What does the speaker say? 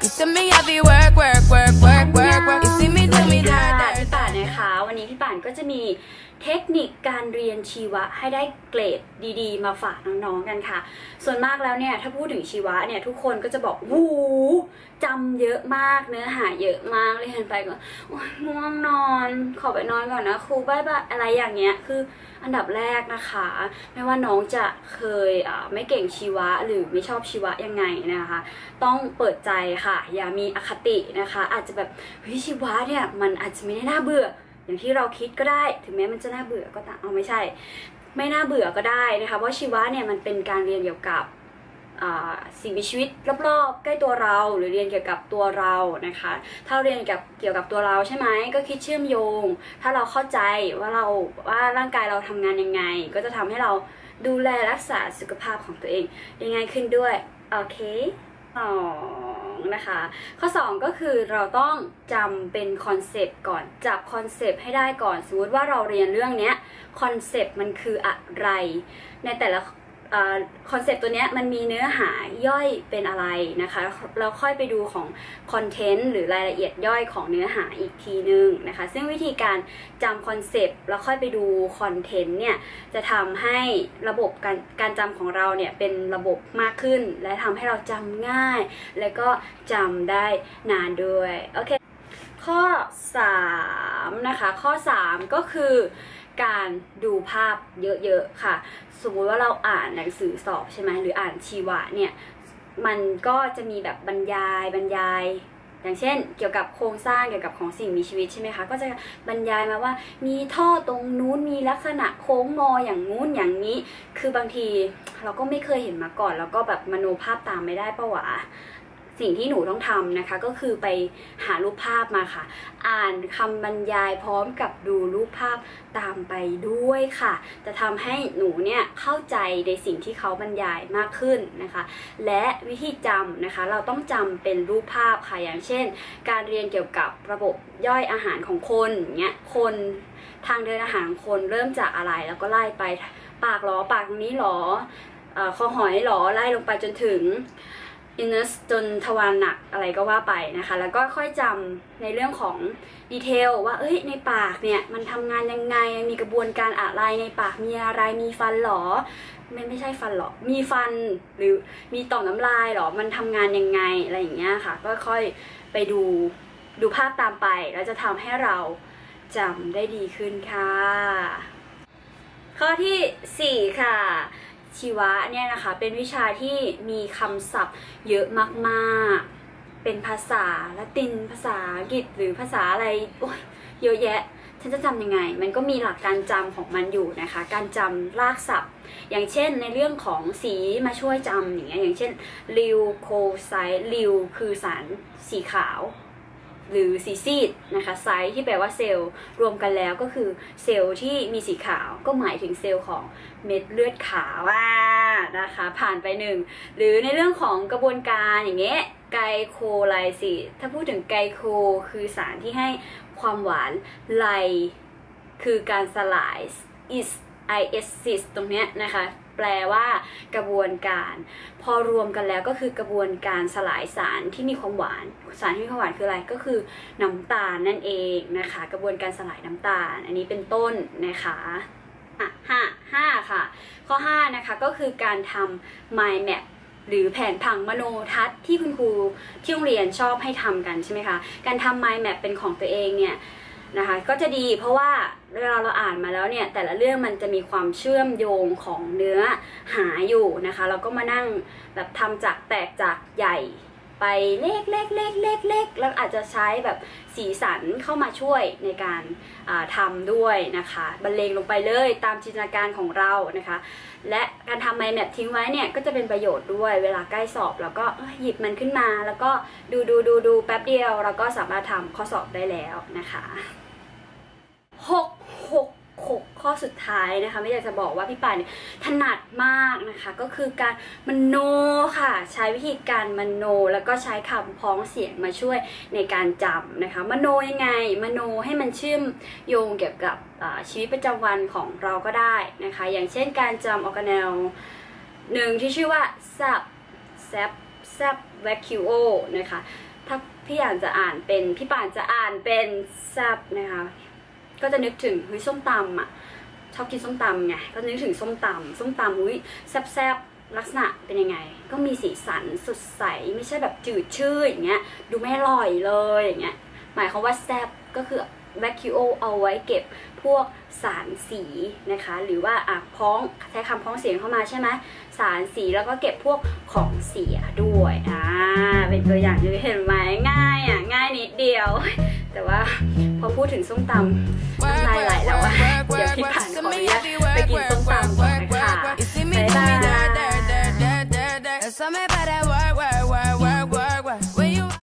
see me heavy work you see me do me ค่ะ dirt พี่ป่านนะคะวันนี้พี่ป่านก็จะมีเทคนิคการเรียนชีวะให้ได้เกรดดีๆมาฝากน้องๆกันค่ะส่วนมากแล้วเนี่ยถ้าพูดถึงชีวะเนี่ยทุกคนก็จะบอกวู้จำเยอะมากเนื้อหาเยอะมากเลยเห็นไปก็ง่วงนอนขอไปนอนก่อนนะครูบ๊ายบายอะไรอย่างเงี้ยคืออันดับแรกนะคะไม่ว่าน้องจะเคยไม่เก่งชีวะหรือไม่ชอบชีวะยังไงนะคะต้องเปิดใจค่ะอย่ามีอคตินะคะอาจจะแบบเฮ้ยชีวะเนี่ยมันอาจจะไม่ได้น่าเบื่ออย่างที่เราคิดก็ได้ถึงแม้มันจะน่าเบื่อก็ตามไม่ใช่ไม่น่าเบื่อก็ได้นะคะเพราะชีวะเนี่ยมันเป็นการเรียนเกี่ยวกับสิ่งมีชีวิตรอบๆใกล้ตัวเราหรือเรียนเกี่ยวกับตัวเรานะคะถ้าเรียนเกี่ยวกับตัวเราใช่ไหมก็คิดเชื่อมโยงถ้าเราเข้าใจว่าร่างกายเราทำงานยังไงก็จะทำให้เราดูแลรักษาสุขภาพของตัวเองได้ง่ายขึ้นด้วยโอเคนะคะข้อ2ก็คือเราต้องจำเป็นคอนเซปต์ก่อนจับคอนเซปต์ให้ได้ก่อนสมมติว่าเราเรียนเรื่องนี้คอนเซปต์มันคืออะไรในแต่ละคอนเซปต์ตัวนี้มันมีเนื้อหาย่อยเป็นอะไรนะคะเราค่อยไปดูของคอนเทนต์หรือรายละเอียดย่อยของเนื้อหาอีกทีนึงนะคะซึ่งวิธีการจำคอนเซปต์แล้วค่อยไปดูคอนเทนต์เนี่ยจะทำให้ระบบการจำของเราเนี่ยเป็นระบบมากขึ้นและทำให้เราจำง่ายและก็จำได้นานด้วยโอเคข้อ3นะคะข้อ3ก็คือการดูภาพเยอะๆค่ะสมมุติว่าเราอ่านหนังสือสอบใช่ไหมหรืออ่านชีวะเนี่ยมันก็จะมีแบบบรรยายอย่างเช่นเกี่ยวกับโครงสร้างเกี่ยวกับของสิ่งมีชีวิตใช่ไหมคะก็จะบรรยายมาว่ามีท่อตรงนู้นมีลักษณะโค้งงออย่างงู้นอย่างนี้คือบางทีเราก็ไม่เคยเห็นมาก่อนแล้วก็แบบมโนภาพตามไม่ได้ปะวะสิ่งที่หนูต้องทำนะคะก็คือไปหารูปภาพมาค่ะอ่านคำบรรยายพร้อมกับดูรูปภาพตามไปด้วยค่ะจะทำให้หนูเนี่ยเข้าใจในสิ่งที่เขาบรรยายมากขึ้นนะคะและวิธีจำนะคะเราต้องจำเป็นรูปภาพค่ะอย่างเช่นการเรียนเกี่ยวกับระบบย่อยอาหารของคนเงี้ยคนทางเดินอาหารของคนเริ่มจากอะไรแล้วก็ไล่ไปปากหรอปากตรงนี้หรอคอหอยหรอไล่ลงไปจนถึงอินเนสจนทวารหนักอะไรก็ว่าไปนะคะแล้วก็ค่อยจำในเรื่องของดีเทลว่าในปากเนี่ยมันทำงานยังไงมีกระบวนการอะไรในปากมีอะไรมีฟันหรอไม่ใช่ฟันหรอมีฟันหรือมีต่อมน้ำลายหรอมันทำงานยังไงอะไรอย่างเงี้ยค่ะก็ค่อยไปดูภาพตามไปแล้วจะทำให้เราจำได้ดีขึ้นค่ะข้อที่4ค่ะชีวะเนี่ยนะคะเป็นวิชาที่มีคำศัพท์เยอะมากๆเป็นภาษาละตินภาษาอังกฤษหรือภาษาอะไรเยอะแยะฉันจะจำยังไงมันก็มีหลักการจำของมันอยู่นะคะการจำรากศัพท์อย่างเช่นในเรื่องของสีมาช่วยจำอย่างเงี้ยอย่างเช่นลิวโคไซลิวคือสารสีขาวหรือสีซีดนะคะไซส์ที่แปลว่าเซลล์รวมกันแล้วก็คือเซลล์ที่มีสีขาวก็หมายถึงเซลล์ของเม็ดเลือดขาวนะคะผ่านไป1หรือในเรื่องของกระบวนการอย่างเงี้ยไกลโคไลซิสถ้าพูดถึงไกลโคคือสารที่ให้ความหวานไลคือการสลายis ตรงเนี้ยนะคะแปลว่ากระบวนการพอรวมกันแล้วก็คือกระบวนการสลายสารที่มีความหวานสารที่มีความหวานคืออะไรก็คือน้ำตาลนั่นเองนะคะกระบวนการสลายน้ำตาลอันนี้เป็นต้นนะคะ5ค่ะข้อ5นะคะก็คือการทำ mind map หรือแผนผังมโนทัศน์ที่คุณครูที่โรงเรียนชอบให้ทำกันใช่ไหมคะการทำ mind map เป็นของตัวเองเนี่ยนะคะก็จะดีเพราะว่าเวลาเราอ่านมาแล้วเนี่ยแต่ละเรื่องมันจะมีความเชื่อมโยงของเนื้อหาอยู่นะคะเราก็มานั่งแบบทำจากแตกจากใหญ่ไปเล็กแล้วอาจจะใช้แบบสีสันเข้ามาช่วยในการทำด้วยนะคะบรรเลงลงไปเลยตามจินตนาการของเรานะคะและการทำ mind map ทิ้งไว้เนี่ยก็จะเป็นประโยชน์ด้วยเวลาใกล้สอบแล้วก็หยิบมันขึ้นมาแล้วก็ดูแป๊บเดียวเราก็สามารถทำข้อสอบได้แล้วนะคะ6ข้อสุดท้ายนะคะไม่อยากจะบอกว่าพี่ป่านถนัดมากนะคะก็คือการมโนค่ะใช้วิธีการมโนแล้วก็ใช้คำพ้องเสียงมาช่วยในการจำนะคะมโนยังไงมโนให้มันเชื่อมโยงเกี่ยวกับชีวิตประจำวันของเราก็ได้นะคะอย่างเช่นการจำออร์แกเนล1ที่ชื่อว่า zap vacuo นะคะพี่ป่านจะอ่านเป็นแซบนะคะก็จะนึกถึงเฮ้ยส้มตำอ่ะชอบกินส้มตำไงก็นึกถึงส้มตำอุ้ยแซบลักษณะเป็นยังไงก็มีสีสันสดใสไม่ใช่แบบจืดชืดอย่างเงี้ยดูไม่อร่อยเลยอย่างเงี้ยหมายความว่าแซบก็คือแวคคิโอเอาไว้เก็บพวกสารสีนะคะหรือว่าใช้คำพ้องเสียงเข้ามาใช่ไหมสารสีแล้วก็เก็บพวกของเสียด้วยเป็นตัวอย่างที่เห็นไหมง่ายนิดเดียวแต่ว่าพอพูดถึงส้มตำน้ำลายไหลแล้วเดี๋ยวพี่ผ่านขออนุญาตไปกินส้มตำ